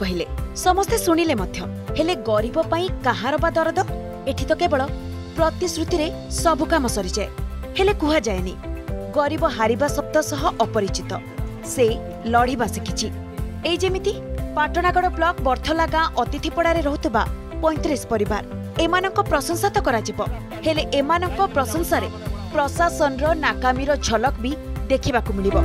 कहले समस्ते शुणिले मध्य हेले गरीब पई कहार बा दरद एठी तो केवल प्रतिश्रुति रे सब काम सरी जाए हेले कुहा जाएनी गरीब हारिबा शब्द सह अपरिचित से लड़ीबा शिखिछि एई जेमिति पाटणागड़ ब्लॉक बर्थला गाँ अतिथिपड़ा रे रहुतबा 35 परिवार एमानक प्रशंसा तो कराजिबो हेले एमानक प्रशंसा रे प्रशासन रो नाकामीर झलक भी देखिबाकू मिलिबो।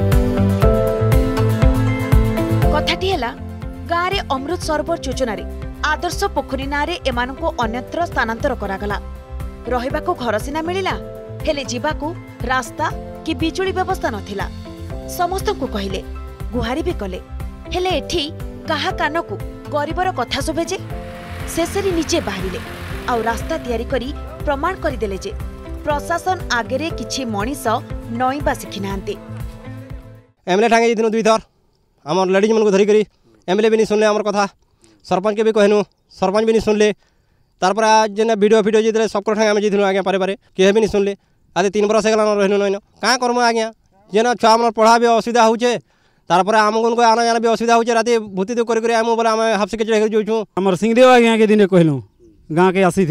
कथाटी हेला गाँ रे अमृत सरोवर योजना रे आदर्श पोखरी नारे एमानको अन्यत्र स्थानांतर करागला रहिबाकू घर सिना मिलिला हेले जीवाकू रास्ता कि बिजुली व्यवस्था नथिला समस्तको कहिले गुहारी भी कले हेले एठी काहा कानकू गरीबर कथा सुबे जे शेषरी निजे बाहरिले आउ रास्ता तैयारी करी प्रमाण करदेले जे प्रशासन आगे किछि मनीष नईबा शिखि नांते। एमएलए ठांगे दिन दुई थर आम लेडीज मन को धरिक एमएलए भी नहीं सुनले आम कथा सरपंच के भी कहनु सरपंच भी नहीं सुनले तार आज जेना वीडियो फिडियो जीते सबको ठांगे आम जीतु आज्ञा पारे पारे किए भी नहीं सुनले आज 3 बरस गला रहनु नईन क्या करमु आज्ञा जेना छुआ मन पढ़ा भी असुविधा होचे तार आमको आना जाना भी असुविधा होचे राति भूति तो कर आम बोले आम हाफ सेकेंड जाऊँ आम सिंहदेव आज्ञा के दिन कहलु गाँ के आसी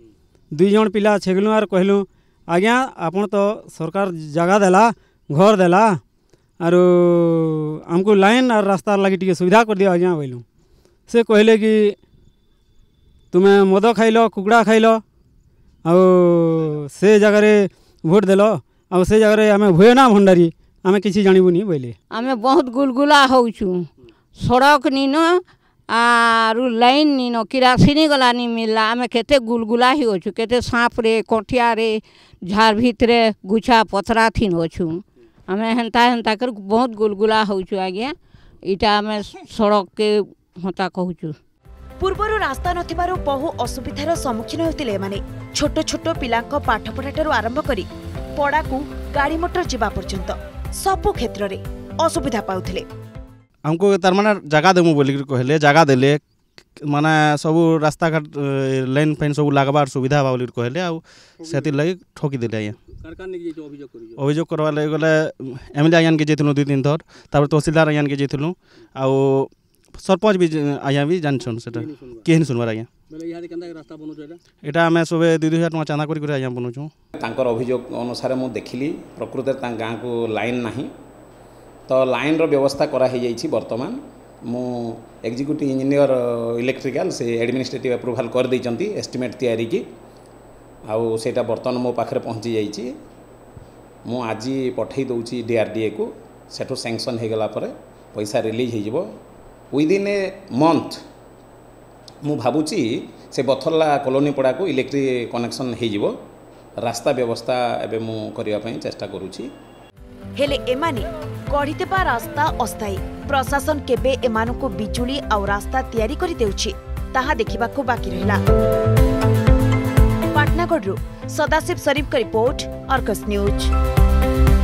2 जन पिला छेगलु आर कहलु आज्ञा आपन तो सरकार जगह देला घर देला आरो हमको लाइन और रास्ता लगी टी सुविधा कर दिया आज्ञा बोलूँ से कहले कि तुम्हें मद खाइल कुकड़ा खाइल आ से जगह भोट देल आ से जगह आम भुए ना भंडारी आम किसी जानबुनी बोले आम बहुत गुलगुला होचु सड़क नीन आरु लाइन नीन किरासिनी गला नहीं मिलला आम केते गुलगुला ही होचु केते सांप रे कोठिया रे झार भितरे गुछा पथरा थीन होचु आम हेन्ता हेन्ता कर बहुत गुलगुला होचु आज्ञा इटा आम सड़क के हता कहूचु। पूर्वर रास्ता नथिबारु बहु असुविधार सम्मुखीन होतिले माने छोट छोट पिलांक पाठपढ़ाठारु आरंभ करी पड़ाकू गाड़ी मोटर जीवा पर्यंत सबु क्षेत्र रे असुविधा पाउथिले हमको तार माने जगह देमु बोली कहले जगह देले माने सब रास्ता घाट लाइन फाइन सब लागबार सुविधा बा बोली कहले आ सेति लागि ठोकी देले आया अभियोग करवा लागि गले एमएलए आयन के जेथुनु 2-3 थर तापर तहसीलदार आयन के जेथुनु आ सरपंच भी आया भी जानछन सेटा केहन सुनवार आया बेले इहादे केनदा रास्ता बनउ छला एटा हमें सबे 2,000 टका चांदा करी आया बनउछु तांकर अभियोग अनुसार मु देखिली प्रकृत ता गाँ को लाइन नाही तो लाइन रो व्यवस्था करा हे जाइछि वर्तमान मु एग्जीक्यूटिव इंजीनियर इलेक्ट्रिकल से एडमिनिस्ट्रेटिव अप्रूवल कर दैचंती एस्टिमेट तैयारी की आउ सेटा वर्तमान मो पाखरे पहुंची जाइछि मु आज पठै दउछि डीआरडीए को सेठो सैंक्शन हे गला परे पैसा रिलीज हे जिवो विदिन ए मंथ मु भाबुची से बथरला कॉलोनी पड़ा को इलेक्ट्रिक कनेक्शन हे जिवो रास्ता व्यवस्था एबे मु करिया पई चेष्टा करूची हेले एमाने गढ़ीदेबा रास्ता अस्थायी प्रशासन केबे एमानकु बिजुली आ रास्ता तैयारी करि देउछि ताहा देखिबाकू बाकी रहला। पाटनागढ़ सदाशिव शरीफ का रिपोर्ट अर्गस न्यूज।